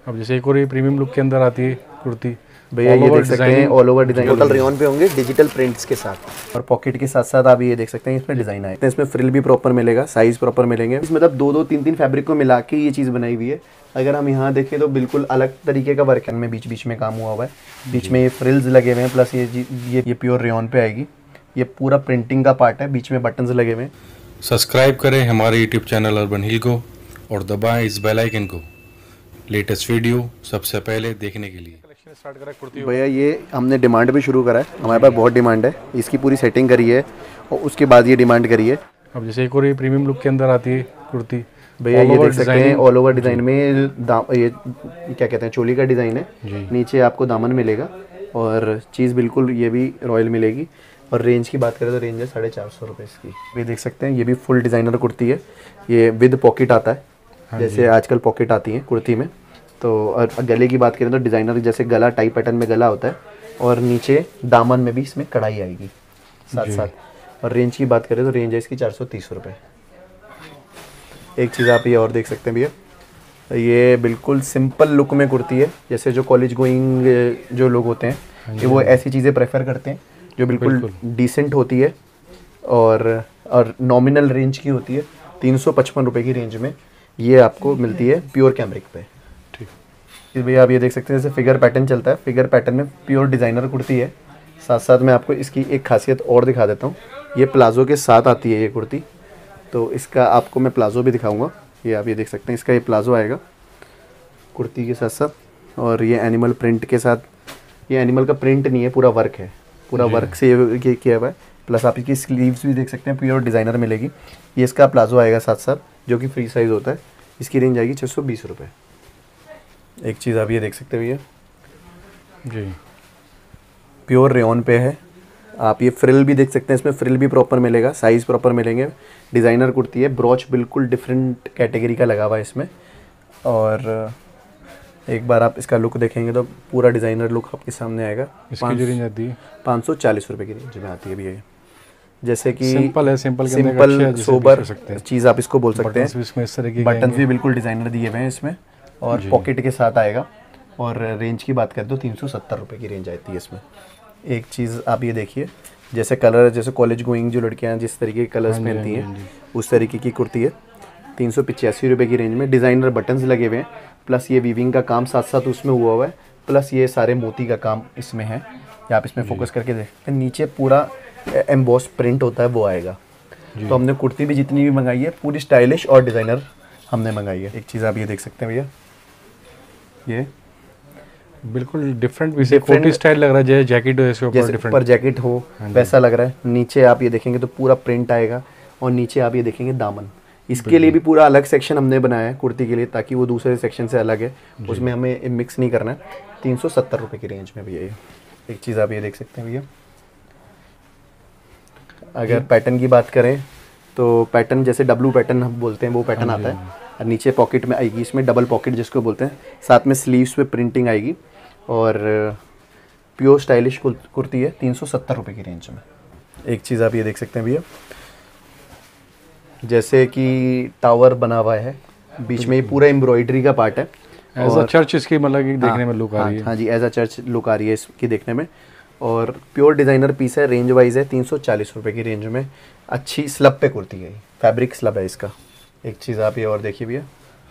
अब जैसे एक और ये प्रीमियम लुक के अंदर आती है कुर्ती भैया, ये देख सकते हैं all over design total rayon पे होंगे डिजिटल प्रिंट्स के साथ, और पॉकेट के साथ साथ आप ये देख सकते हैं इसमें डिजाइन आए, इसमें फ्रिल भी प्रॉपर मिलेगा, साइज प्रॉपर मिलेंगे। इसमें मतलब दो तीन फैब्रिक को मिला के ये चीज़ बनाई हुई है। अगर हम यहाँ देखें तो बिल्कुल अलग तरीके का वर्क है, में बीच बीच में काम हुआ हुआ है, बीच में ये फ्रिल्स लगे हुए हैं, प्लस ये प्योर रेयन पे आएगी। ये पूरा प्रिंटिंग का पार्ट है, बीच में बटन्स लगे हुए हैं। सब्सक्राइब करें हमारे यूट्यूब चैनल अर्बन हिल को और दबाएं इस बेल आइकन को लेटेस्ट वीडियो सबसे पहले देखने के लिए। स्टार्ट करा कुर्ती भैया, ये हमने डिमांड भी शुरू करा है, हमारे पास बहुत डिमांड है, इसकी पूरी सेटिंग करी है और उसके बाद ये डिमांड करी है। अब जैसे एक और ये प्रीमियम लुक के अंदर आती है कुर्ती भैया, ये देख सकते हैं ऑल ओवर डिज़ाइन में ये क्या कहते हैं चोली का डिज़ाइन है, नीचे आपको दामन मिलेगा और चीज़ बिल्कुल ये भी रॉयल मिलेगी। और रेंज की बात करें तो रेंज है 450 रुपये इसकी। ये देख सकते हैं, ये भी फुल डिज़ाइनर कुर्ती है, ये विद पॉकेट आता है, जैसे आजकल पॉकेट आती है कुर्ती में। तो और गले की बात करें तो डिज़ाइनर जैसे गला टाइप पैटर्न में गला होता है, और नीचे दामन में भी इसमें कढ़ाई आएगी साथ साथ। और रेंज की बात करें तो रेंज है इसकी 430 रुपये। एक चीज़ आप ये और देख सकते हैं भैया, ये बिल्कुल सिंपल लुक में कुर्ती है, जैसे जो कॉलेज गोइंग जो लोग होते हैं ये वो ऐसी चीज़ें प्रेफर करते हैं जो बिल्कुल डिसेंट होती है और नॉमिनल रेंज की होती है। 355 रुपये की रेंज में ये आपको मिलती है प्योर कैमरिक पे। ठीक भैया, आप ये देख सकते हैं जैसे फिगर पैटर्न चलता है, फिगर पैटर्न में प्योर डिज़ाइनर कुर्ती है। साथ साथ मैं आपको इसकी एक खासियत और दिखा देता हूँ, ये प्लाजो के साथ आती है ये कुर्ती, तो इसका आपको मैं प्लाजो भी दिखाऊंगा। ये आप ये देख सकते हैं, इसका ये प्लाजो आएगा कुर्ती के साथ साथ, और ये एनिमल प्रिंट के साथ। ये एनिमल का प्रिंट नहीं है, पूरा वर्क है, पूरा वर्क से ये किया हुआ है। प्लस आप इसकी स्लीव्स भी देख सकते हैं, प्योर डिज़ाइनर मिलेगी। ये इसका प्लाजो आएगा साथ साथ, जो कि फ्री साइज़ होता है। इसकी रेंज आएगी 620 रुपये। एक चीज़ आप ये देख सकते हो भैया, जी प्योर रेयन पे है। आप ये फ्रिल भी देख सकते हैं, इसमें फ्रिल भी प्रॉपर मिलेगा, साइज़ प्रॉपर मिलेंगे। डिज़ाइनर कुर्ती है, ब्रॉच बिल्कुल डिफरेंट कैटेगरी का लगा हुआ है इसमें। और एक बार आप इसका लुक देखेंगे तो पूरा डिज़ाइनर लुक आपके सामने आएगा। इसकी जो रेंज आती है 540 रुपये की रेंज में आती है भैया। जैसे कि सिंपल है, सिंपल सोबर चीज़ आप इसको बोल सकते हैं। इसमें इस तरह की बटन भी बिल्कुल डिज़ाइनर दिए हुए हैं इसमें, और पॉकेट के साथ आएगा। और रेंज की बात करें तो 370 रुपये की रेंज आती है इसमें। एक चीज़ आप ये देखिए, जैसे कलर, जैसे कॉलेज गोइंग जो लड़कियां जिस तरीके के कलर्स पहनती हैं उस तरीके की कुर्ती है। 385 रुपये की रेंज में डिज़ाइनर बटन्स लगे हुए हैं, प्लस ये वीविंग का काम साथ साथ उसमें हुआ हुआ है, प्लस ये सारे मोती का काम इसमें है। या आप इसमें फोकस करके देखते हैं, नीचे पूरा एम्बॉस प्रिंट होता है वो आएगा। तो हमने कुर्ती भी जितनी भी मंगाई है पूरी स्टाइलिश और डिज़ाइनर हमने मंगाई है। एक चीज़ आप ये देख सकते हैं भैया, ये बिल्कुल डिफरेंट कोटी स्टाइल लग रहा है, जैसे जैकेट हो जैसे ऊपर जैकेट हो वैसा लग रहा है। नीचे आप ये देखेंगे तो पूरा प्रिंट आएगा, और नीचे आप ये देखेंगे दामन। इसके लिए भी पूरा अलग सेक्शन हमने बनाया है कुर्ती के लिए, ताकि वो दूसरे सेक्शन से अलग है, उसमें हमें मिक्स नहीं करना है। 370 रुपये की रेंज में भैया ये। एक चीज़ आप ये देख सकते हैं भैया, अगर पैटर्न की बात करें तो पैटर्न जैसे डब्लू पैटर्न हम बोलते हैं वो पैटर्न आता है, और नीचे पॉकेट में आएगी, इसमें डबल पॉकेट जिसको बोलते हैं, साथ में स्लीव्स पे प्रिंटिंग आएगी। और प्योर स्टाइलिश कुर्ती है 370 रुपये की रेंज में। एक चीज़ आप ये देख सकते हैं भैया, जैसे कि टावर बना हुआ है, बीच में ये पूरा एम्ब्रॉयडरी का पार्ट है। एज अ चर्च इसकी मतलब देखने में लुक आ रही है। हाँ जी, एज अ चर्च लुक आ रही है इसकी देखने में। और प्योर डिज़ाइनर पीस है, रेंज वाइज है 340 रुपये की रेंज में। अच्छी स्लब पे कुर्ती है, फैब्रिक स्लब है इसका। एक चीज़ आप ये और देखिए भैया,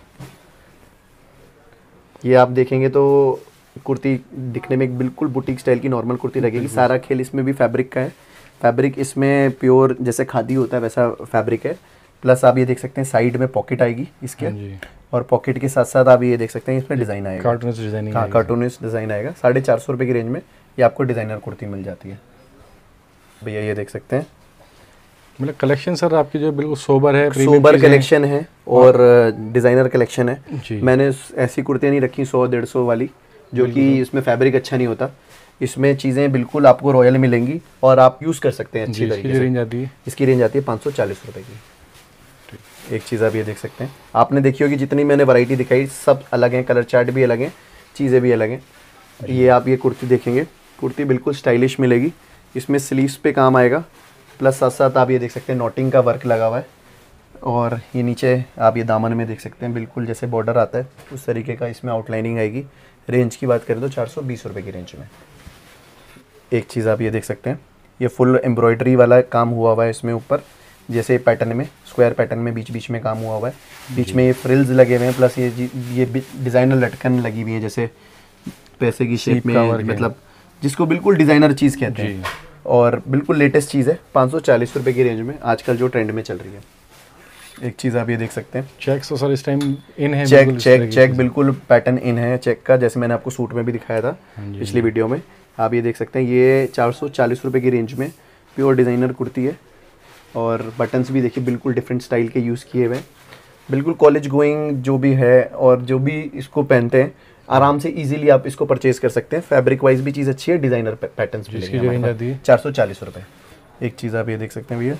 ये आप देखेंगे तो कुर्ती दिखने में एक बिल्कुल बुटीक स्टाइल की नॉर्मल कुर्ती लगेगी। सारा खेल इसमें भी फैब्रिक का है, फैब्रिक इसमें प्योर जैसे खादी होता है वैसा फैब्रिक है। प्लस आप ये देख सकते हैं साइड में पॉकेट आएगी इसके, और पॉकेट के साथ साथ आप ये देख सकते हैं इसमें डिज़ाइन आएगा, कार्टूनिस्ट डिज़ाइन। हाँ, कार्टूनिस्ट डिज़ाइन आएगा। 450 रुपये की रेंज में ये आपको डिज़ाइनर कुर्ती मिल जाती है भैया। ये देख सकते हैं, मतलब कलेक्शन सर आपकी जो बिल्कुल सोबर है, सोबर कलेक्शन है और डिज़ाइनर कलेक्शन है। मैंने ऐसी कुर्तियाँ नहीं रखी 100-150 वाली, जो कि इसमें फैब्रिक अच्छा नहीं होता। इसमें चीज़ें बिल्कुल आपको रॉयल मिलेंगी और आप यूज़ कर सकते हैं अच्छी तरीके से। रेंज आती है, इसकी रेंज आती है 540 रुपये की। एक चीज़ आप ये देख सकते हैं, आपने देखी होगी जितनी मैंने वैरायटी दिखाई सब अलग हैं, कलर चार्ट भी अलग हैं, चीज़ें भी अलग हैं। ये आप ये कुर्ती देखेंगे, कुर्ती बिल्कुल स्टाइलिश मिलेगी। इसमें स्लीव्स पे काम आएगा, प्लस साथ साथ आप ये देख सकते हैं नॉटिंग का वर्क लगा हुआ है। और ये नीचे आप ये दामन में देख सकते हैं, बिल्कुल जैसे बॉर्डर आता है उस तरीके का इसमें आउटलाइनिंग आएगी। रेंज की बात करें तो 420 रुपये की रेंज में। एक चीज़ आप ये देख सकते हैं, ये फुल एम्ब्रॉयडरी वाला काम हुआ हुआ है इसमें ऊपर, जैसे पैटर्न में स्क्वायर पैटर्न में बीच बीच में काम हुआ हुआ है। बीच में ये फ्रिल्स लगे हुए हैं, प्लस ये डिज़ाइनर लटकन लगी हुई है जैसे पैसे की शेप में, मतलब जिसको बिल्कुल डिज़ाइनर चीज़ कहते हैं। और बिल्कुल लेटेस्ट चीज़ है, 540 रुपये की रेंज में, आजकल जो ट्रेंड में चल रही है। एक चीज़ आप ये देख सकते हैं, चेक्स तो सर इस टाइम इन है, चेक बिल्कुल पैटर्न इन है चेक का, जैसे मैंने आपको सूट में भी दिखाया था पिछली वीडियो में। आप ये देख सकते हैं, ये 440 रुपये की रेंज में प्योर डिज़ाइनर कुर्ती है। और बटन्स भी देखिए बिल्कुल डिफरेंट स्टाइल के यूज़ किए हुए हैं, बिल्कुल कॉलेज गोइंग जो भी है और जो भी इसको पहनते हैं आराम से इजीली आप इसको परचेज कर सकते हैं। फैब्रिक वाइज भी चीज़ अच्छी है, डिज़ाइनर पैटर्न्स भी इसकी जो रेंज आती है 440 रुपये। एक चीज़ आप ये देख सकते हैं भैया,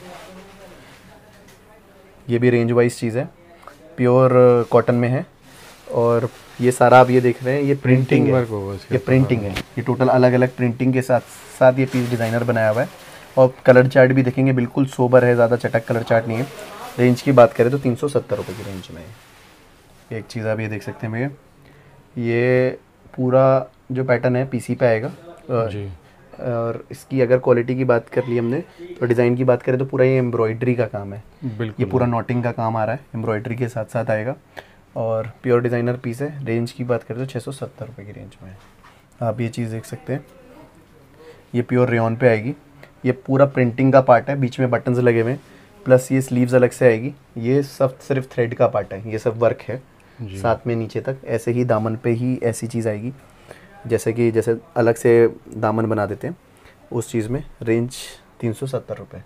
ये भी रेंज वाइज चीज़ है, प्योर कॉटन में है। और ये सारा आप ये देख रहे हैं, ये प्रिंटिंग है, ये प्रिंटिंग है, ये टोटल अलग अलग प्रिंटिंग के साथ साथ ये पीस डिज़ाइनर बनाया हुआ है। और कलर चार्ट भी देखेंगे बिल्कुल सोबर है, ज़्यादा चटक कलर चार्ट नहीं है। रेंज की बात करें तो 370 रुपये की रेंज में है। एक चीज़ आप ये देख सकते हैं भैया, ये पूरा जो पैटर्न है पीसी पे आएगा जी। और इसकी अगर क्वालिटी की बात कर ली हमने तो डिज़ाइन की बात करें तो पूरा ये एम्ब्रॉयडरी का काम है, ये पूरा नॉटिंग का काम आ रहा है, एम्ब्रॉयडरी के साथ साथ आएगा। और प्योर डिज़ाइनर पीस है। रेंज की बात करें तो 670 रुपये की रेंज में है। आप ये चीज़ देख सकते हैं, ये प्योर रेयॉन पे आएगी, ये पूरा प्रिंटिंग का पार्ट है, बीच में बटन्स लगे हुए हैं, प्लस ये स्लीव्स अलग से आएगी। ये सब सिर्फ थ्रेड का पार्ट है, ये सब वर्क है साथ में नीचे तक। ऐसे ही दामन पे ही ऐसी चीज़ आएगी, जैसे अलग से दामन बना देते हैं उस चीज़ में। रेंज 370 रुपये।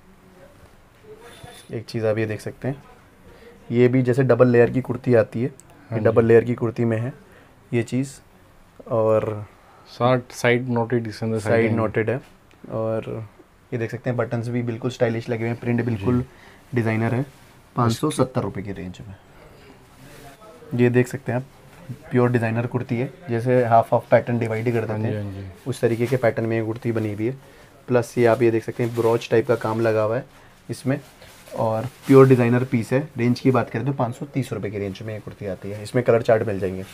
एक चीज़ आप ये देख सकते हैं, ये भी जैसे डबल लेयर की कुर्ती आती है, ये डबल लेयर की कुर्ती में है ये चीज़। और साइड नोटेड है। और ये देख सकते हैं बटन्स भी बिल्कुल स्टाइलिश लगे हुए हैं, प्रिंट बिल्कुल डिज़ाइनर है। 570 रुपये की रेंज में ये देख सकते हैं आप, प्योर डिज़ाइनर कुर्ती है, जैसे हाफ पैटर्न डिवाइड कर देते हैं उस तरीके के पैटर्न में ये कुर्ती बनी हुई है। प्लस ये आप ये देख सकते हैं ब्रोच टाइप का काम लगा हुआ है इसमें, और प्योर डिज़ाइनर पीस है। रेंज की बात करें तो 530 रुपये की रेंज में ये कुर्ती आती है, इसमें कलर चार्ट मिल जाएंगे।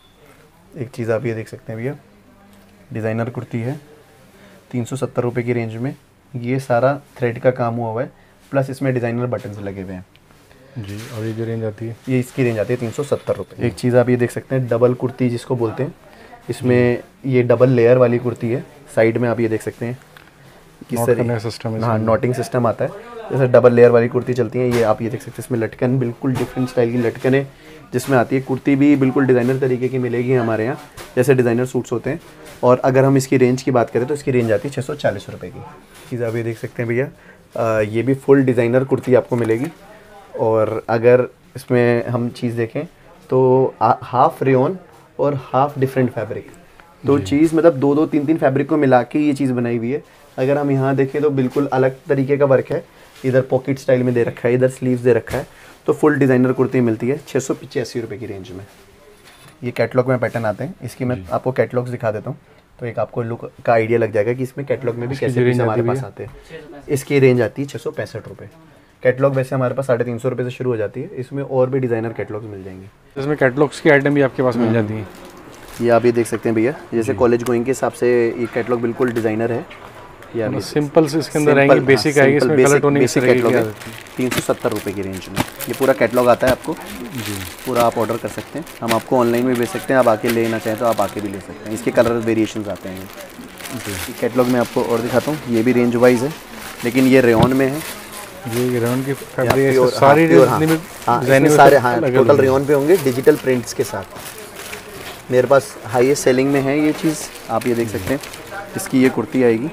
एक चीज़ आप ये देख सकते हैं भैया, डिज़ाइनर कुर्ती है 370 रुपये की रेंज में। ये सारा थ्रेड का काम हुआ है, प्लस इसमें डिज़ाइनर बटन्स लगे हुए हैं जी। और ये जो रेंज आती है, ये इसकी रेंज आती है 370 रुपये। एक चीज़ आप ये देख सकते हैं, डबल कुर्ती जिसको बोलते हैं, इसमें ये डबल लेयर वाली कुर्ती है। साइड में आप ये देख सकते हैं किस तरह सिस्टम, हाँ नॉटिंग सिस्टम आता है, जैसे डबल लेयर वाली कुर्ती चलती है। ये आप ये देख सकते हैं, इसमें लटकन बिल्कुल डिफरेंट स्टाइल की लटकन है जिसमें आती है। कुर्ती भी बिल्कुल डिज़ाइनर तरीके की मिलेगी हमारे यहाँ, जैसे डिज़ाइनर सूट्स होते हैं। और अगर हम इसकी रेंज की बात करें तो इसकी रेंज आती है 640 रुपये की। चीज़ आप ये देख सकते हैं भैया, ये भी फुल डिज़ाइनर कुर्ती आपको मिलेगी। और अगर इसमें हम चीज़ देखें तो हाफ रेयॉन और हाफ डिफरेंट फैब्रिक, तो चीज़ मतलब दो तीन फैब्रिक को मिला के ये चीज़ बनाई हुई है। अगर हम यहाँ देखें तो बिल्कुल अलग तरीके का वर्क है, इधर पॉकेट स्टाइल में दे रखा है, इधर स्लीव्स दे रखा है। तो फुल डिज़ाइनर कुर्ती मिलती है 685 रुपये की रेंज में। ये कैटलॉग में पैटर्न आते हैं, इसकी मैं आपको कैटलॉग्स दिखा देता हूँ तो एक आपको लुक का आइडिया लग जाएगा कि इसमें कैटलॉग में भी कैसे पीस हमारे पास आते हैं। इसकी रेंज आती है 665 रुपये। कैटलॉग वैसे हमारे पास 350 रुपये से शुरू हो जाती है, इसमें और भी डिज़ाइनर कैटलॉग्स मिल जाएंगे। इसमें कैटलॉग्स की आइटम भी आपके पास मिल जाती हैं। ये आप ये देख सकते हैं भैया, जैसे कॉलेज गोइंग के हिसाब से ये कैटलॉग बिल्कुल डिज़ाइनर है। ये अभी सिंपल से इसके अंदर आएंगे, बेसिक आएगी, इसमें कलर टोनिंग बेसिक कैटलॉग है 370 रुपये की रेंज में। ये पूरा कैटलॉग आता है आपको जी, पूरा आप ऑर्डर कर सकते हैं। हम आपको ऑनलाइन भी भेज सकते हैं, आप आके लेना चाहें तो आप आके भी ले सकते हैं। इसके कलर वेरिएशंस आते हैं जी। कैटलॉग में आपको और दिखाता हूँ, ये भी रेंज वाइज है लेकिन ये रेयॉन में है। ये रेयॉन की फैब्रिक है, सारी सारे टोटल रेयॉन पे होंगे डिजिटल प्रिंट्स के साथ। मेरे पास हाईएस्ट सेलिंग में है ये चीज़, आप ये देख सकते हैं। इसकी ये कुर्ती आएगी,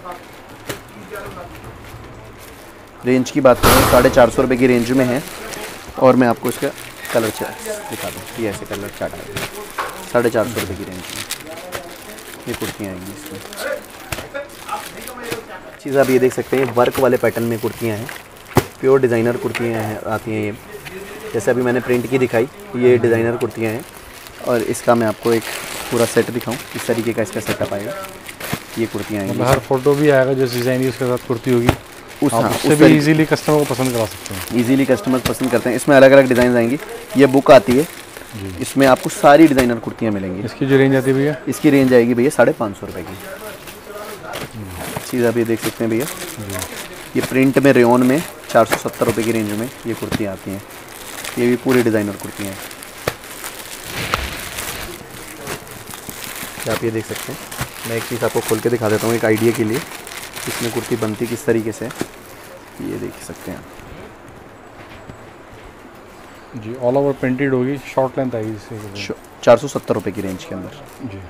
रेंज की बात करें 450 रुपये की रेंज में है। और मैं आपको इसका कलर चार्ट दिखा दूँ, ये ऐसे कलर चार्ट आएगा 450 रुपये की रेंज में ये कुर्तियाँ आएंगी। इसमें चीज़ आप ये देख सकते हैं, वर्क वाले पैटर्न में कुर्तियाँ हैं, प्योर डिज़ाइनर कुर्तियाँ हैं आती हैं। ये जैसे अभी मैंने प्रिंट की दिखाई, ये डिज़ाइनर कुर्तियाँ हैं। और इसका मैं आपको एक पूरा सेट दिखाऊं, इस तरीके का इसका सेटअप आएगा। ये कुर्तियाँ आएंगी, हर फोटो भी आएगा जो डिज़ाइन उसके साथ कुर्ती होगी, आप उससे भी इजीली कस्टमर को पसंद करा सकते हैं। इजीली कस्टमर पसंद करते हैं। इसमें अलग अलग डिज़ाइन आएंगी। ये बुक आती है, इसमें आपको सारी डिज़ाइनर कुर्तियाँ मिलेंगी। इसकी जो रेंज आती है भैया? इसकी रेंज आएगी भैया 550 रुपये की। चीज़ आप ये देख सकते हैं भैया, ये प्रिंट में रेयन में 470 रुपये की रेंज में ये कुर्तियाँ आती हैं। ये भी पूरी डिज़ाइनर कुर्तियाँ हैं। आप ये देख सकते हैं। मैं एक चीज़ आपको खोल के दिखा देता हूँ एक आइडिया के लिए, इसमें कुर्ती बनती किस तरीके से, ये देख सकते हैं जी। ऑल ओवर प्रिंटेड होगी, शॉर्ट लेंथ आएगी इससे। 470 रुपये की रेंज के अंदर जी।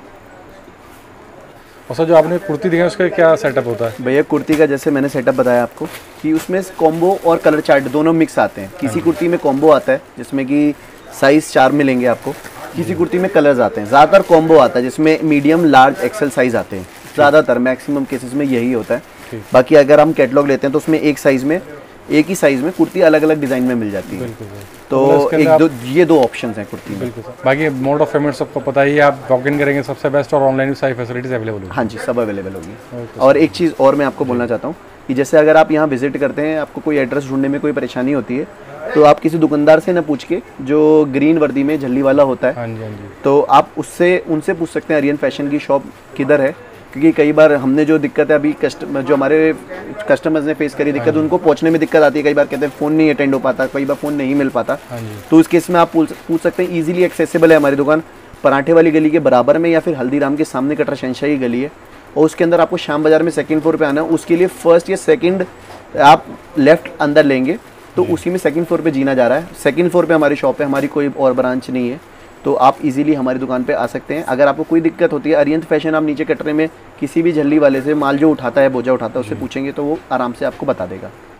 और सर जो आपने कुर्ती दिखाई उसका क्या सेटअप होता है? भैया कुर्ती का जैसे मैंने सेटअप बताया आपको कि उसमें कॉम्बो और कलर चार्ट दोनों मिक्स आते हैं। किसी कुर्ती में कॉम्बो आता है जिसमें कि साइज़ 4 मिलेंगे आपको, किसी कुर्ती में कलर्स आते हैं। ज़्यादातर कॉम्बो आता है जिसमें मीडियम, लार्ज, एक्सेल साइज़ आते हैं। ज़्यादातर मैक्सिमम केसेस में यही होता है। बाकी अगर हम कैटलॉग लेते हैं तो उसमें एक ही साइज़ में कुर्ती अलग अलग डिज़ाइन में मिल जाती है। तो ये दो ऑप्शंस हैं कुर्ती में। बिल्कुल। बाकी मोड ऑफ पेमेंट सबको पता ही है, आप वॉक इन करेंगे सबसे बेस्ट, और ऑनलाइन भी सारी फैसिलिटीज़ अवेलेबल होगी। हाँ जी, सब अवेलेबल होगी। और एक चीज़ और मैं आपको बोलना चाहता हूँ कि जैसे अगर आप यहाँ विजिट करते हैं, आपको कोई एड्रेस ढूंढने में कोई परेशानी होती है, तो आप किसी दुकानदार से ना पूछ के, जो ग्रीन वर्दी में झल्ली वाला होता है, हाँ जी, हाँ जी, तो आप उनसे पूछ सकते हैं आर्यन फैशन की शॉप किधर है। क्योंकि कई बार हमने जो दिक्कत है अभी जो हमारे कस्टमर्स ने फेस करी दिक्कत, उनको पहुंचने में दिक्कत आती है। कई बार कहते हैं फ़ोन नहीं अटेंड हो पाता, कई बार फ़ोन नहीं मिल पाता। तो इस केस में आप पूछ सकते हैं। ईजिली एक्सेसिबल है हमारी दुकान। पराठे वाली गली के बराबर में या फिर हल्दीराम के सामने कटरा शहनशाह की गली है, और उसके अंदर आपको श्याम बाज़ार में सेकंड फ्लोर पे आना है। उसके लिए फर्स्ट या सेकंड आप लेफ़्ट अंदर लेंगे तो उसी में सेकंड फ्लोर पे जीना जा रहा है। सेकंड फ्लोर पे हमारी शॉप है, हमारी कोई और ब्रांच नहीं है। तो आप इजीली हमारी दुकान पे आ सकते हैं। अगर आपको कोई दिक्कत होती है, अरियंत फैशन आप नीचे कटरे में किसी भी झल्ली वाले से माल जो उठाता है, बोझा उठाता है, उससे पूछेंगे तो वो आराम से आपको बता देगा।